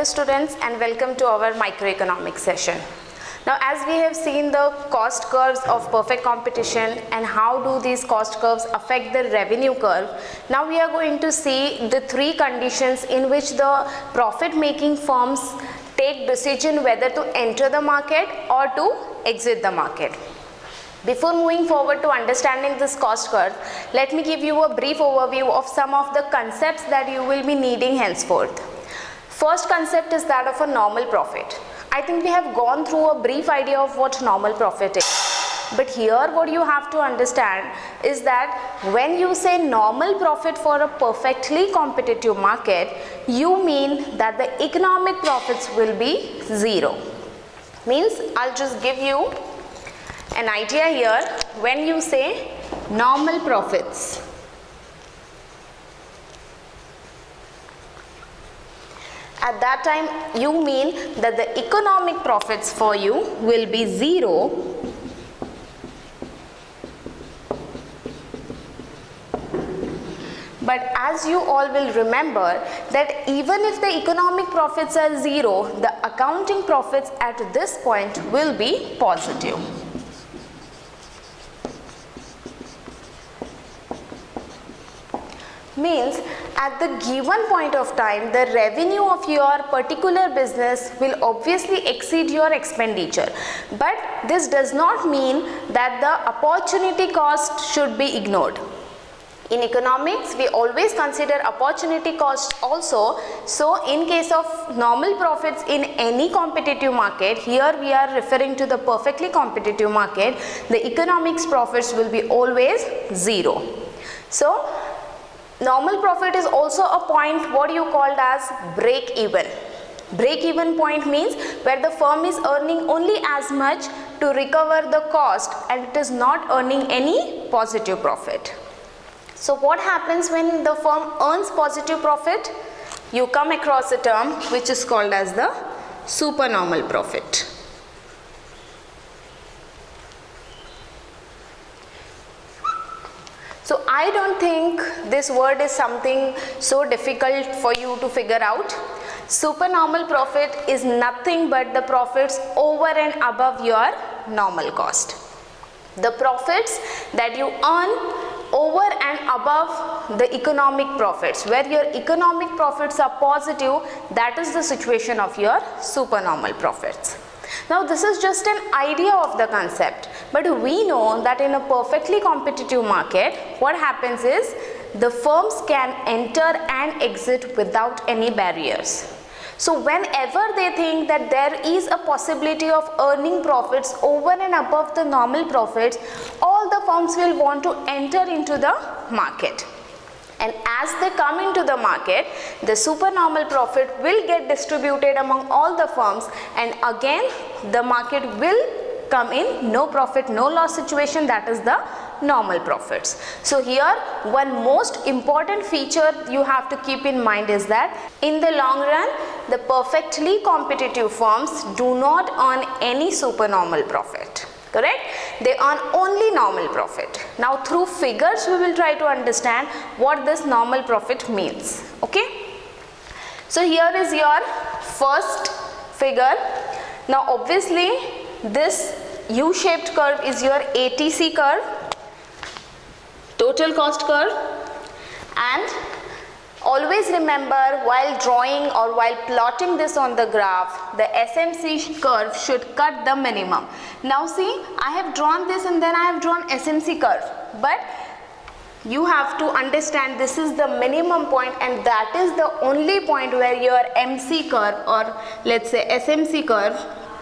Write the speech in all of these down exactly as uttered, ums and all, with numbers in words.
Hello students, and welcome to our microeconomics session. Now, as we have seen the cost curves of perfect competition and how do these cost curves affect the revenue curve, now we are going to see the three conditions in which the profit making firms take decision whether to enter the market or to exit the market. Before moving forward to understanding this cost curve, let me give you a brief overview of some of the concepts that you will be needing henceforth. First concept is that of a normal profit. I think we have gone through a brief idea of what normal profit is. But here what you have to understand is that when you say normal profit for a perfectly competitive market, you mean that the economic profits will be zero. Means I'll just give you an idea here. When you say normal profits, at that time you mean that the economic profits for you will be zero, but as you all will remember that even if the economic profits are zero, the accounting profits at this point will be positive. Means at the given point of time, the revenue of your particular business will obviously exceed your expenditure, but this does not mean that the opportunity cost should be ignored. In economics, we always consider opportunity cost also. So in case of normal profits in any competitive market, here we are referring to the perfectly competitive market, the economics profits will be always zero. So normal profit is also a point what you called as break even. Break even point means where the firm is earning only as much to recover the cost and it is not earning any positive profit. So what happens when the firm earns positive profit? You come across a term which is called as the supernormal profit. So I don't think this word is something so difficult for you to figure out. Supernormal profit is nothing but the profits over and above your normal cost. The profits that you earn over and above the economic profits, where your economic profits are positive, that is the situation of your supernormal profits. Now this is just an idea of the concept, but we know that in a perfectly competitive market, what happens is the firms can enter and exit without any barriers. So whenever they think that there is a possibility of earning profits over and above the normal profits, all the firms will want to enter into the market. And as they come into the market, the supernormal profit will get distributed among all the firms, and again the market will come in no profit no loss situation, that is the normal profits. So here one most important feature you have to keep in mind is that in the long run the perfectly competitive firms do not earn any supernormal profit. Correct? They earn only normal profit. Now through figures we will try to understand what this normal profit means. Okay? So here is your first figure. Now obviously this U-shaped curve is your A T C curve, total cost curve, and always remember while drawing or while plotting this on the graph, the S M C curve should cut the minimum. Now see, I have drawn this and then I have drawn S M C curve, but you have to understand this is the minimum point and that is the only point where your M C curve, or let's say S M C curve,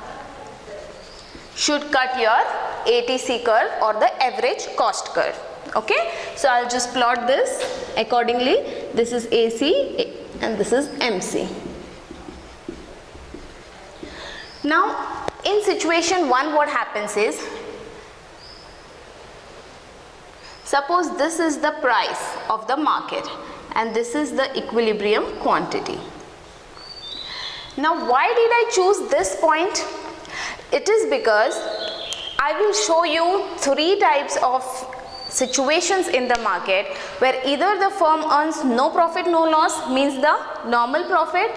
should cut your A T C curve or the average cost curve. Okay, so I'll just plot this accordingly. This is A C and this is M C. Now in situation one, what happens is, suppose this is the price of the market and this is the equilibrium quantity. Now why did I choose this point? It is because I will show you three types of situations in the market where either the firm earns no profit no loss, means the normal profit,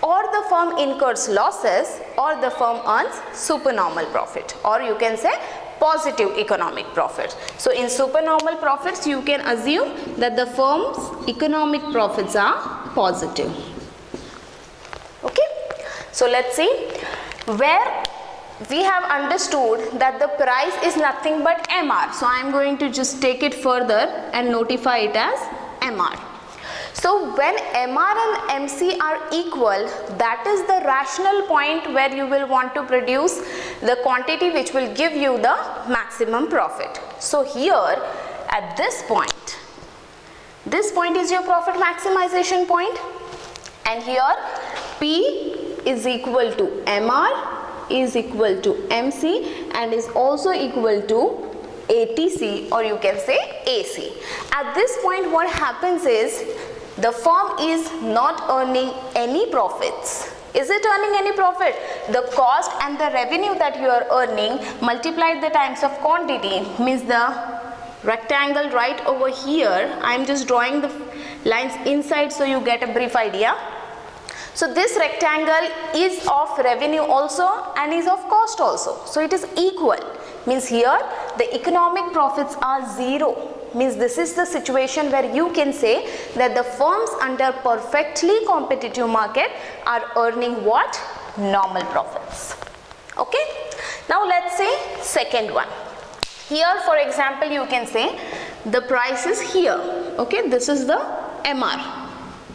or the firm incurs losses, or the firm earns supernormal profit, or you can say positive economic profits. So in supernormal profits, you can assume that the firm's economic profits are positive. Okay, so let's see, where we have understood that the price is nothing but M R. So I am going to just take it further and notify it as M R. So when M R and M C are equal, that is the rational point where you will want to produce the quantity which will give you the maximum profit. So here at this point, this point is your profit maximization point, and here P is equal to M R is equal to M C and is also equal to A T C, or you can say A C. At this point, what happens is the firm is not earning any profits. Is it earning any profit? The cost and the revenue that you are earning multiplied the times of quantity, means the rectangle right over here, I am just drawing the lines inside so you get a brief idea. So this rectangle is of revenue also and is of cost also. So it is equal, means here the economic profits are zero. Means this is the situation where you can say that the firms under perfectly competitive market are earning what? Normal profits. Okay. Now let's say second one. Here for example you can say the price is here. Okay. This is the M R.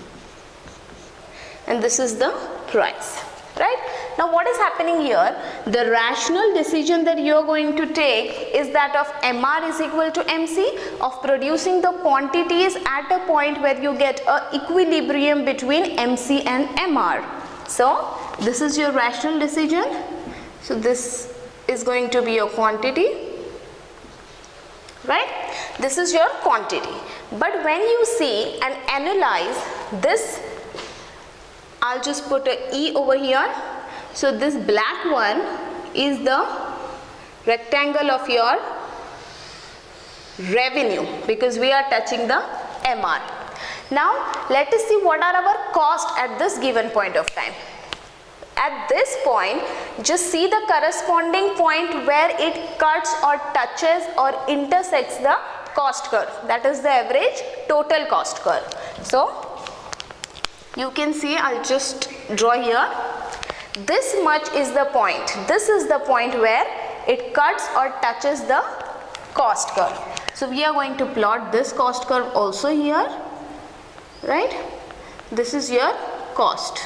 And this is the price. Right? Now what is happening here? The rational decision that you are going to take is that of M R is equal to M C, of producing the quantities at a point where you get a equilibrium between M C and M R. So this is your rational decision. So this is going to be your quantity. Right? This is your quantity. But when you see and analyze this, I'll just put a E over here. So this black one is the rectangle of your revenue, because we are touching the M R. Now let us see what are our costs at this given point of time. At this point, just see the corresponding point where it cuts or touches or intersects the cost curve. That is the average total cost curve. So you can see, I'll just draw here. This much is the point. This is the point where it cuts or touches the cost curve. So we are going to plot this cost curve also here. Right? This is your cost.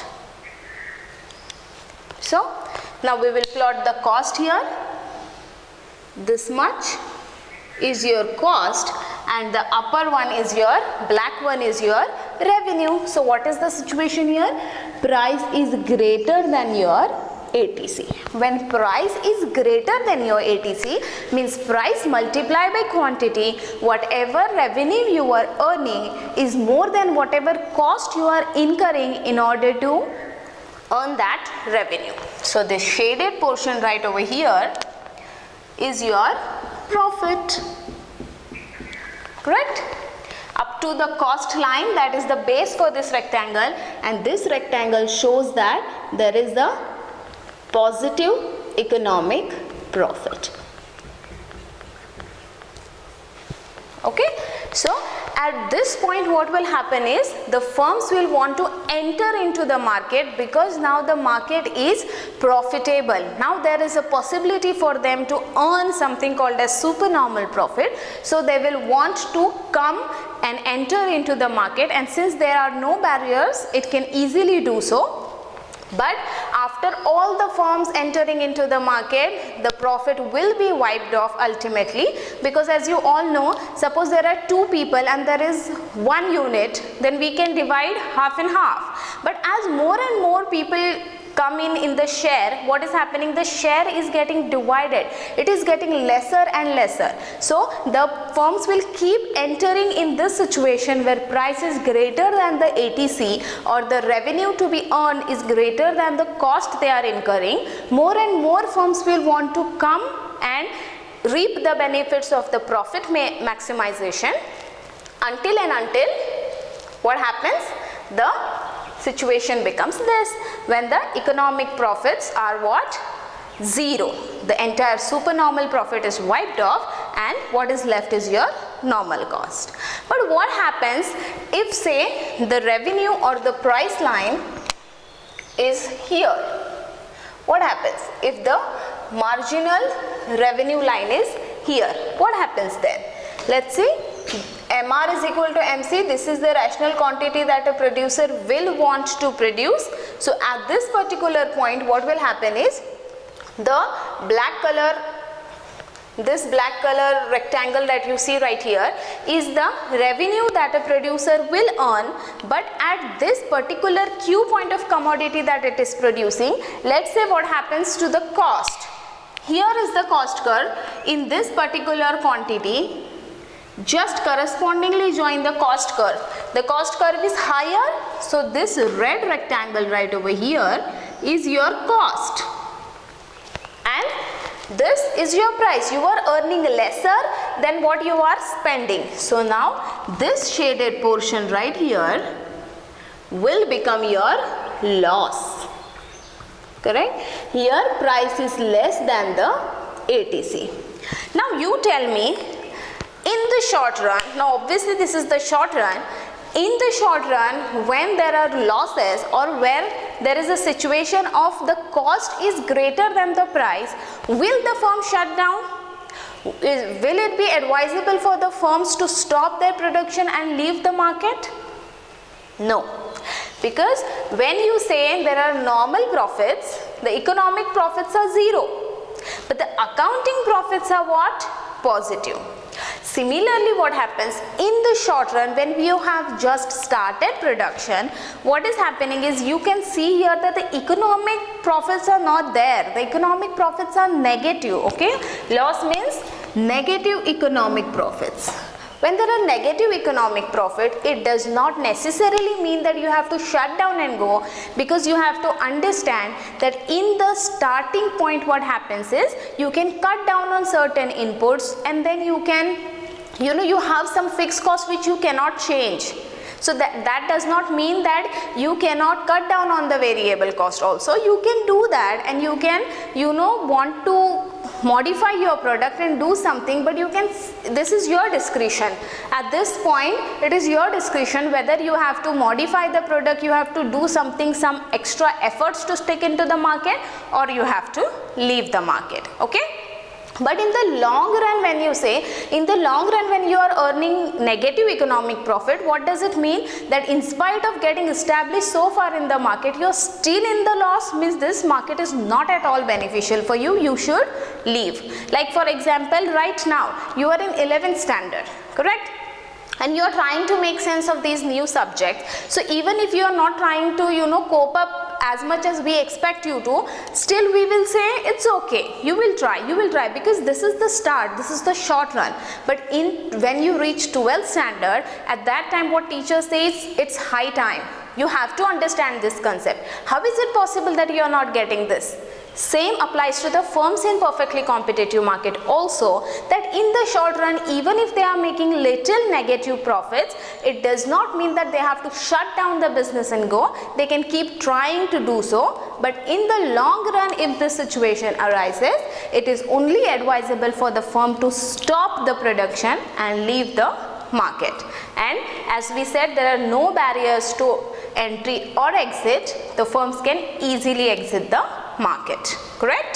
So now we will plot the cost here. This much is your cost, and the upper one is your, black one is your revenue. So what is the situation here? Price is greater than your A T C. When price is greater than your A T C, means price multiplied by quantity, whatever revenue you are earning is more than whatever cost you are incurring in order to earn that revenue. So this shaded portion right over here is your profit. Correct? Up to the cost line, that is the base for this rectangle, and this rectangle shows that there is the positive economic profit. Okay, so at this point what will happen is the firms will want to enter into the market, because now the market is profitable. Now there is a possibility for them to earn something called as supernormal profit. So they will want to come and enter into the market, and since there are no barriers, it can easily do so. But after all the firms entering into the market, the profit will be wiped off ultimately, because as you all know, suppose there are two people and there is one unit, then we can divide half and half. But as more and more people come in in the share, what is happening? The share is getting divided. It is getting lesser and lesser. So the firms will keep entering in this situation where price is greater than the A T C, or the revenue to be earned is greater than the cost they are incurring. More and more firms will want to come and reap the benefits of the profit maximization, until and until what happens? The situation becomes this, when the economic profits are what? Zero. The entire supernormal profit is wiped off and what is left is your normal cost. But what happens if, say, the revenue or the price line is here? What happens if the marginal revenue line is here? What happens then? Let's see, M R is equal to M C. This is the rational quantity that a producer will want to produce. So at this particular point, what will happen is, the black color, this black color rectangle that you see right here is the revenue that a producer will earn, but at this particular Q point of commodity that it is producing, let's say what happens to the cost. Here is the cost curve. In this particular quantity, just correspondingly join the cost curve. The cost curve is higher, so this red rectangle right over here is your cost. And this is your price. You are earning lesser than what you are spending. So now this shaded portion right here will become your loss. Correct? Here price is less than the A T C. Now you tell me, in the short run, now obviously this is the short run, in the short run, when there are losses or where there is a situation of the cost is greater than the price, will the firm shut down? Is, will it be advisable for the firms to stop their production and leave the market? No. Because when you say there are normal profits, the economic profits are zero. But the accounting profits are what? Positive. Similarly, what happens in the short run when you have just started production, what is happening is you can see here that the economic profits are not there. The economic profits are negative, okay? Loss means negative economic profits. When there are negative economic profit, it does not necessarily mean that you have to shut down and go, because you have to understand that in the starting point what happens is you can cut down on certain inputs and then you can, you know, you have some fixed costs which you cannot change. So that, that does not mean that you cannot cut down on the variable cost also. You can do that and you can, you know, want to modify your product and do something, but you can, this is your discretion. At this point, it is your discretion whether you have to modify the product, you have to do something, some extra efforts to stick into the market, or you have to leave the market, okay? But in the long run, when you say, in the long run when you are earning negative economic profit, what does it mean? That in spite of getting established so far in the market, you are still in the loss, means this market is not at all beneficial for you, you should leave. Like for example, right now, you are in eleventh standard, correct? And you are trying to make sense of these new subjects. So even if you are not trying to, you know, cope up as much as we expect you to, still we will say it's okay, you will try, you will try, because this is the start, this is the short run. But in when you reach twelfth standard, at that time what teacher says, it's high time. You have to understand this concept. How is it possible that you are not getting this? Same applies to the firms in perfectly competitive market also, that in the short run, even if they are making little negative profits, it does not mean that they have to shut down the business and go. They can keep trying to do so, but in the long run, if this situation arises, it is only advisable for the firm to stop the production and leave the market. And as we said, there are no barriers to entry or exit. The firms can easily exit the market, correct?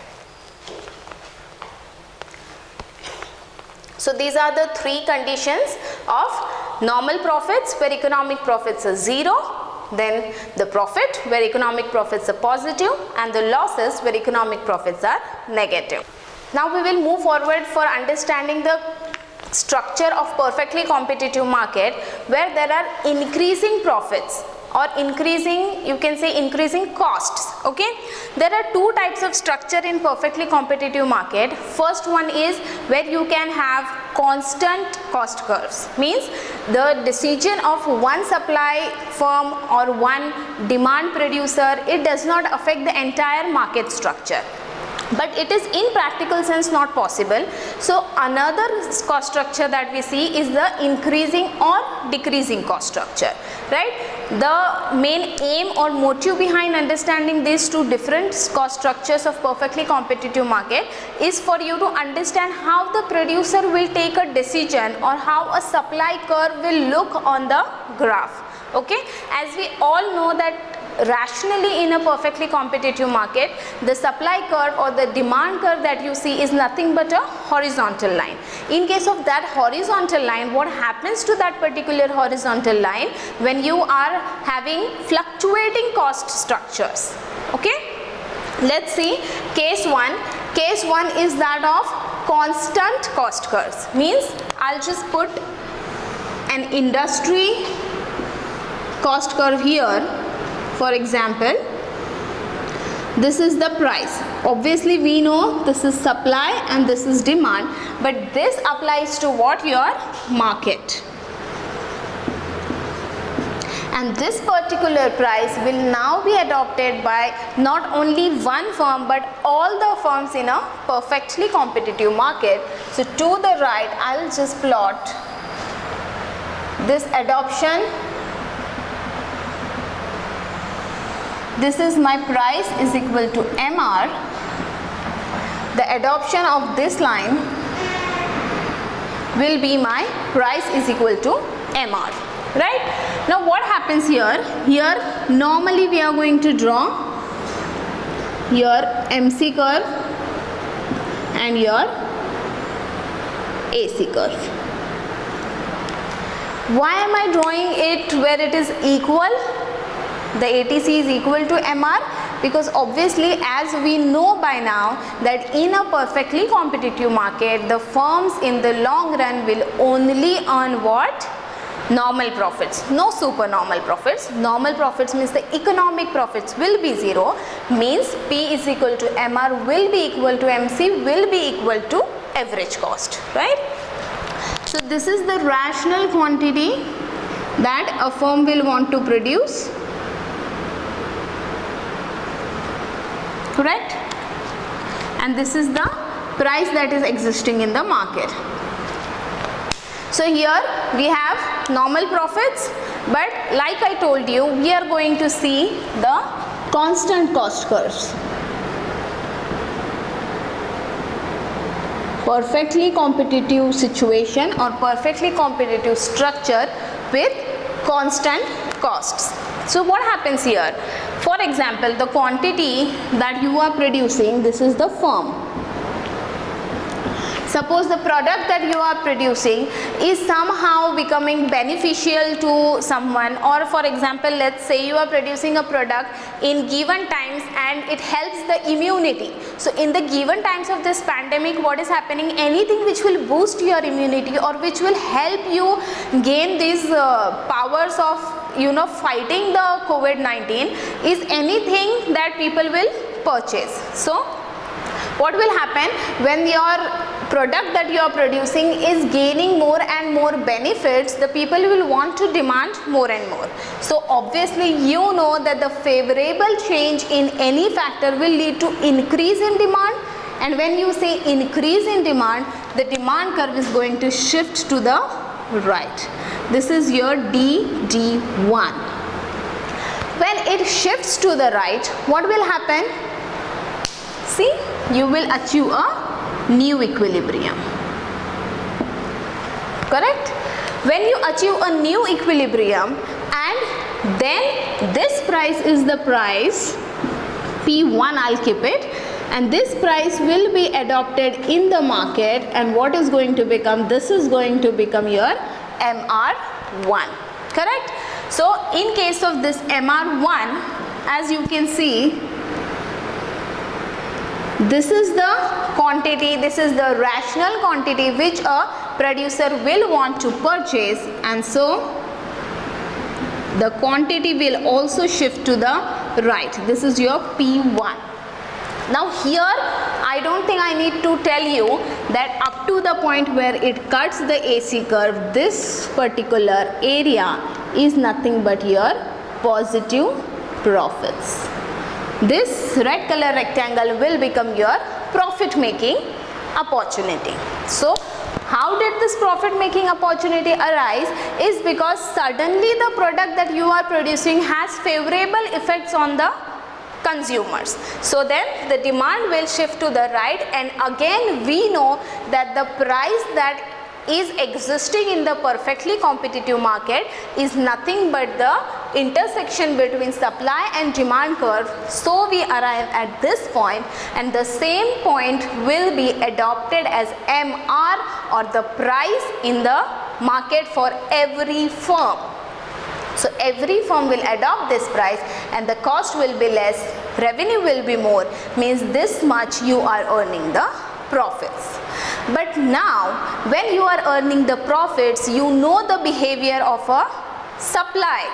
So these are the three conditions of normal profits where economic profits are zero, then the profit where economic profits are positive, and the losses where economic profits are negative. Now we will move forward for understanding the structure of perfectly competitive market where there are increasing profits or increasing, you can say increasing costs, okay? There are two types of structure in perfectly competitive market. First one is where you can have constant cost curves, means the decision of one supply firm or one demand producer, it does not affect the entire market structure. but it is in practical sense not possible. So another cost structure that we see is the increasing or decreasing cost structure, right? The main aim or motive behind understanding these two different cost structures of perfectly competitive market is for you to understand how the producer will take a decision or how a supply curve will look on the graph. Okay, as we all know that rationally in a perfectly competitive market, the supply curve or the demand curve that you see is nothing but a horizontal line. In case of that horizontal line, what happens to that particular horizontal line when you are having fluctuating cost structures? Okay, let's see case one. Case one is that of constant cost curves. Means I'll just put an industry cost curve here. For example, this is the price. Obviously we know this is supply and this is demand, but this applies to what? Your market. And this particular price will now be adopted by not only one firm but all the firms in a perfectly competitive market. So to the right, I'll just plot this adoption. This is my price is equal to M R. The adoption of this line will be my price is equal to M R, right? Now what happens here? Here normally we are going to draw your M C curve and your A C curve. Why am I drawing it where it is equal? The A T C is equal to M R because obviously as we know by now that in a perfectly competitive market, the firms in the long run will only earn what? Normal profits, no supernormal profits. Normal profits means the economic profits will be zero, means P is equal to M R will be equal to M C will be equal to average cost, right? So this is the rational quantity that a firm will want to produce. Correct? And this is the price that is existing in the market. So here we have normal profits, but like I told you, we are going to see the constant cost curves. Perfectly competitive situation or perfectly competitive structure with constant costs. So what happens here? For example, the quantity that you are producing, this is the firm. Suppose the product that you are producing is somehow becoming beneficial to someone, or for example, let's say you are producing a product in given times and it helps the immunity. So in the given times of this pandemic, what is happening? Anything which will boost your immunity or which will help you gain these uh, powers of, you know, fighting the COVID nineteen is anything that people will purchase. So what will happen when your product that you are producing is gaining more and more benefits? The people will want to demand more and more. So obviously you know that the favorable change in any factor will lead to increase in demand, and when you say increase in demand, the demand curve is going to shift to the right. This is your D D one. When it shifts to the right, what will happen? See, you will achieve a new equilibrium. Correct? When you achieve a new equilibrium and then this price is the price, P one I'll keep it, and this price will be adopted in the market, and what is going to become? This is going to become your M R one. Correct? So in case of this M R one, as you can see, this is the quantity, this is the rational quantity which a producer will want to purchase, and so the quantity will also shift to the right. This is your P one. Now here I don't think I need to tell you that up to the point where it cuts the A C curve, this particular area is nothing but your positive profits. This red color rectangle will become your profit making opportunity. So how did this profit making opportunity arise? Is because suddenly the product that you are producing has favorable effects on the consumers. So then the demand will shift to the right, and again we know that the price that is existing in the perfectly competitive market is nothing but the intersection between supply and demand curve. So we arrive at this point, and the same point will be adopted as M R, or the price in the market for every firm. So every firm will adopt this price, and the cost will be less, revenue will be more, means this much you are earning the profits. But now when you are earning the profits, you know the behavior of a supply.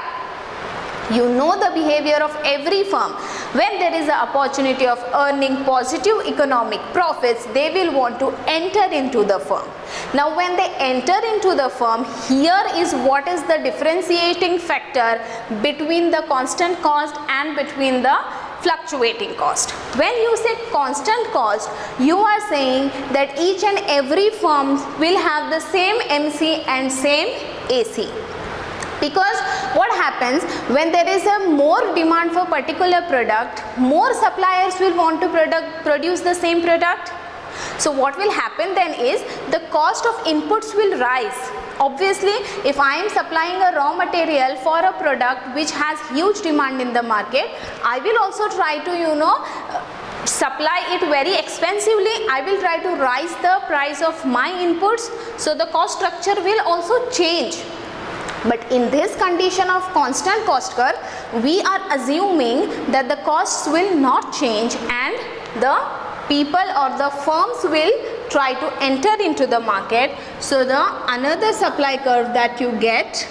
You know the behavior of every firm. When there is an opportunity of earning positive economic profits, they will want to enter into the firm. Now when they enter into the firm, here is what is the differentiating factor between the constant cost and between the fluctuating cost. When you say constant cost, you are saying that each and every firm will have the same M C and same A C. Because what happens when there is a more demand for particular product, more suppliers will want to product, produce the same product. So what will happen then is the cost of inputs will rise. Obviously, if I am supplying a raw material for a product which has huge demand in the market, I will also try to, you know, supply it very expensively. I will try to rise the price of my inputs, so the cost structure will also change. But in this condition of constant cost curve, we are assuming that the costs will not change, and the people or the firms will try to enter into the market. So the another supply curve that you get,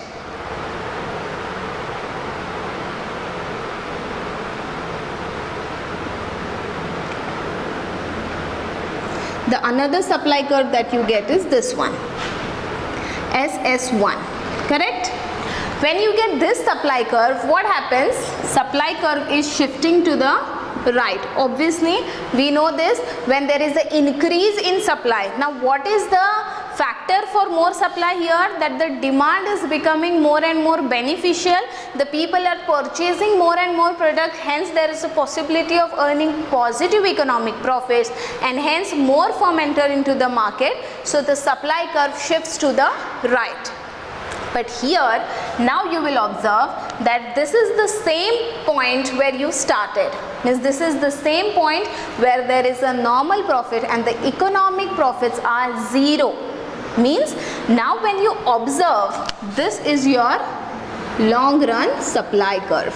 the another supply curve that you get is this one, S S one. Correct? When you get this supply curve, what happens? Supply curve is shifting to the right. Obviously, we know this when there is an increase in supply. Now, what is the factor for more supply here? That the demand is becoming more and more beneficial. The people are purchasing more and more product. Hence, there is a possibility of earning positive economic profits, and hence more firm enter into the market. So, the supply curve shifts to the right. But here, now you will observe that this is the same point where you started. Means this is the same point where there is a normal profit and the economic profits are zero. Means now when you observe, this is your long run supply curve.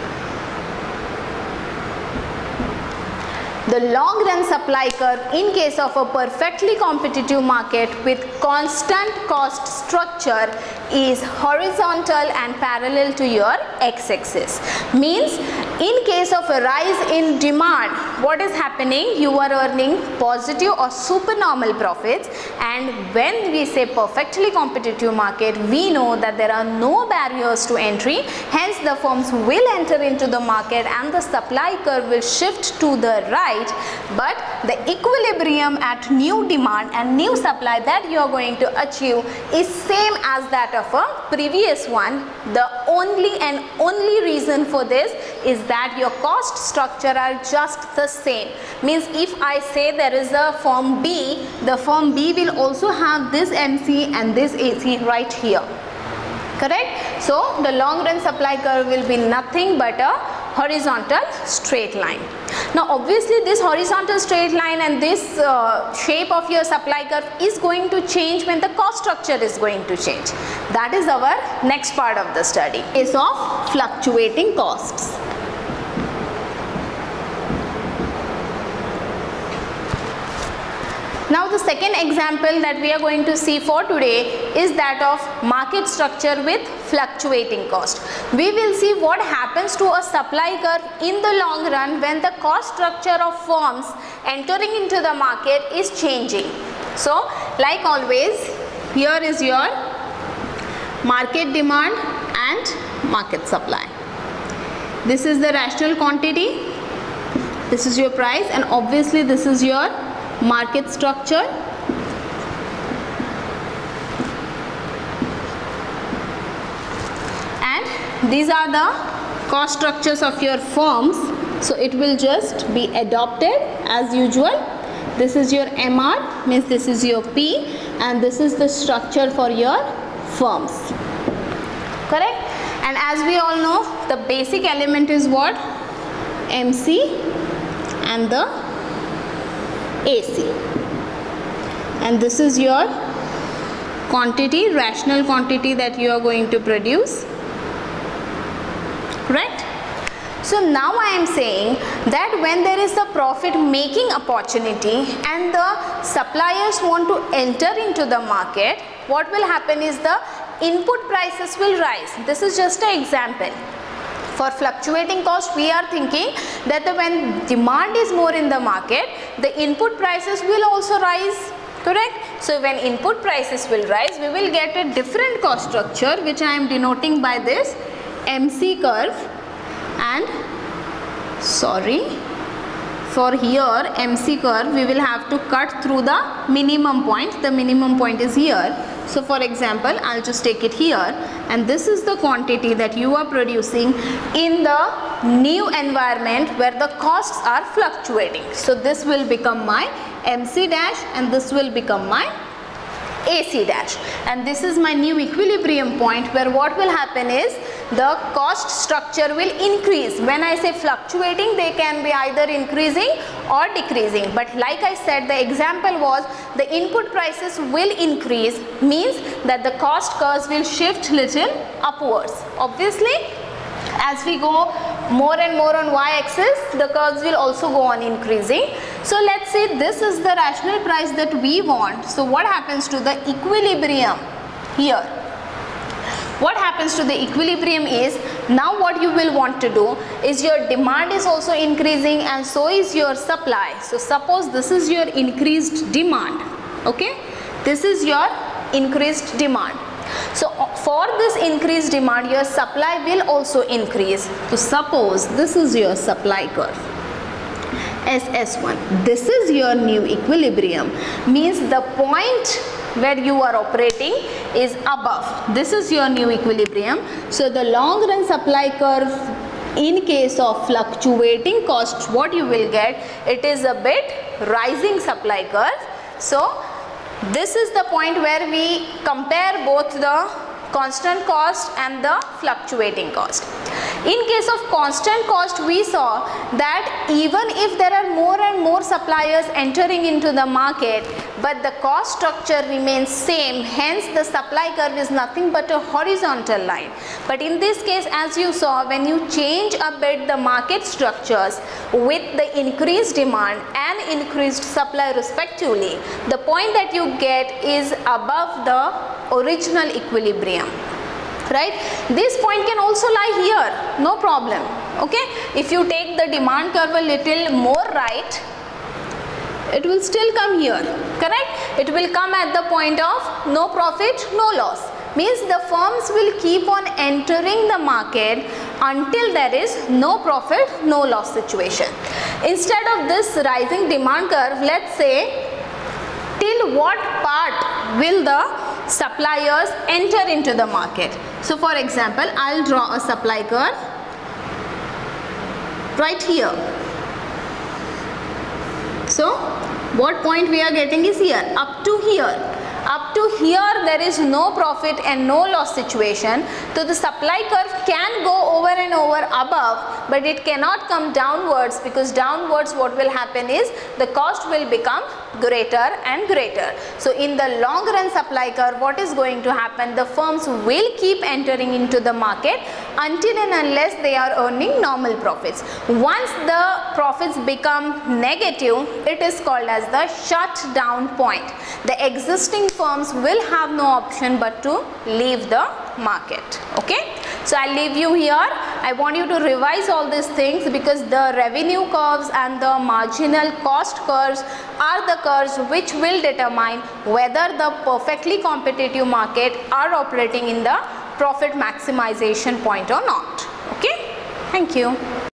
The long run supply curve in case of a perfectly competitive market with constant cost structure is horizontal and parallel to your x-axis. Means in case of a rise in demand, what is happening? You are earning positive or supernormal profits, and when we say perfectly competitive market, we know that there are no barriers to entry. Hence the firms will enter into the market and the supply curve will shift to the right. But the equilibrium at new demand and new supply that you are going to achieve is same as that of a previous one. The only and only reason for this is that your cost structure are just the same. Means if I say there is a firm B, the firm B will also have this M C and this A C right here. Correct? So the long run supply curve will be nothing but a horizontal straight line. Now obviously this horizontal straight line and this uh, shape of your supply curve is going to change when the cost structure is going to change. That is our next part of the study. Case of fluctuating costs. Now the second example that we are going to see for today is that of market structure with fluctuating cost. We will see what happens to a supply curve in the long run when the cost structure of firms entering into the market is changing. So like always, here is your market demand and market supply. This is the rational quantity. this is your price, and obviously this is your market structure. And these are the cost structures of your firms. So it will just be adopted as usual. This is your M R, means this is your P, and this is the structure for your firms. Correct? And as we all know, the basic element is what? M C and the A C. And this is your quantity, rational quantity that you are going to produce. Correct? So now I am saying that when there is a profit making opportunity and the suppliers want to enter into the market, what will happen is the input prices will rise. This is just an example. For fluctuating cost, we are thinking that the, when demand is more in the market, the input prices will also rise. Correct? So when input prices will rise, we will get a different cost structure, which I am denoting by this M C curve. And sorry, for here M C curve, we will have to cut through the minimum point. The minimum point is here. So for example, I'll just take it here, and this is the quantity that you are producing in the new environment where the costs are fluctuating. So this will become my M C dash, and this will become my A C dash, and this is my new equilibrium point, where what will happen is the cost structure will increase. When I say fluctuating, they can be either increasing or decreasing, but like I said, the example was the input prices will increase, means that the cost curves will shift little upwards. Obviously, as we go more and more on y-axis, the curves will also go on increasing. So let's say this is the rational price that we want. So what happens to the equilibrium here? What happens to the equilibrium is, now what you will want to do is your demand is also increasing and so is your supply. So suppose this is your increased demand, okay? This is your increased demand. So for this increased demand, your supply will also increase. So suppose this is your supply curve, S S one. This is your new equilibrium, means the point where you are operating is above. This is your new equilibrium. So the long run supply curve, in case of fluctuating costs, what you will get, it is a bit rising supply curve. So this is the point where we compare both the constant cost and the fluctuating cost. In case of constant cost, we saw that even if there are more and more suppliers entering into the market, but the cost structure remains same, hence the supply curve is nothing but a horizontal line. But in this case, as you saw, when you change a bit the market structures with the increased demand and increased supply respectively, the point that you get is above the original equilibrium. Right? This point can also lie here, no problem. Okay? If you take the demand curve a little more right, it will still come here. Correct? It will come at the point of no profit, no loss. Means the firms will keep on entering the market until there is no profit, no loss situation. Instead of this rising demand curve, let's say, till what part will the suppliers enter into the market? So for example, I'll draw a supply curve right here. So what point we are getting is here, up to here. Up to here there is no profit and no loss situation. So the supply curve can go over and over above, but it cannot come downwards, because downwards what will happen is the cost will become greater and greater. So in the long run supply curve, what is going to happen? The firms will keep entering into the market until and unless they are earning normal profits. Once the profits become negative, it is called as the shutdown point. The existing firms will have no option but to leave the market. Okay, so I'll leave you here. I want you to revise all these things, because the revenue curves and the marginal cost curves are the curves which will determine whether the perfectly competitive market are operating in the profit maximization point or not. Okay, thank you.